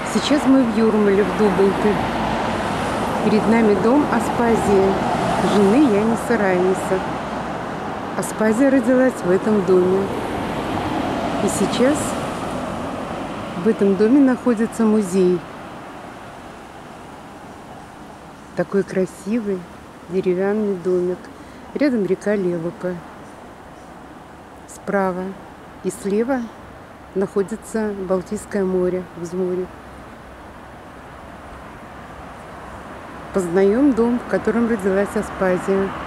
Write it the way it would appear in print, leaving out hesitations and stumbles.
Сейчас мы в Юрмале, в Дубалте. Перед нами дом Аспазии, жены Яниса Райниса. Аспазия родилась в этом доме. И сейчас в этом доме находится музей. Такой красивый деревянный домик. Рядом река Левопа. Справа и слева находится Балтийское море, взморье. Познаем дом, в котором родилась Аспазия.